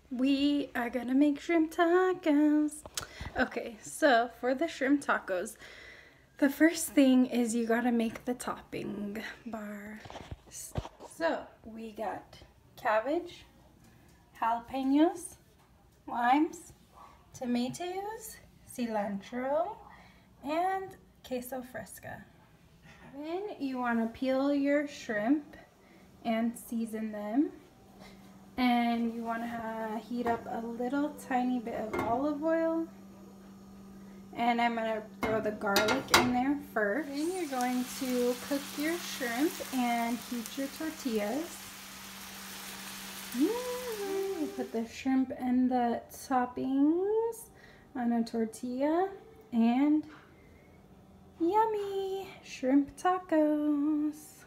We are gonna make shrimp tacos. Okay, so for the shrimp tacos, the first thing is you gotta make the topping bar. So we got cabbage, jalapenos, limes, tomatoes, cilantro, and queso fresca. Then you wanna peel your shrimp and season them. And you want to heat up a little tiny bit of olive oil. And I'm going to throw the garlic in there first. Then you're going to cook your shrimp and heat your tortillas. You put the shrimp and the toppings on a tortilla. And yummy shrimp tacos.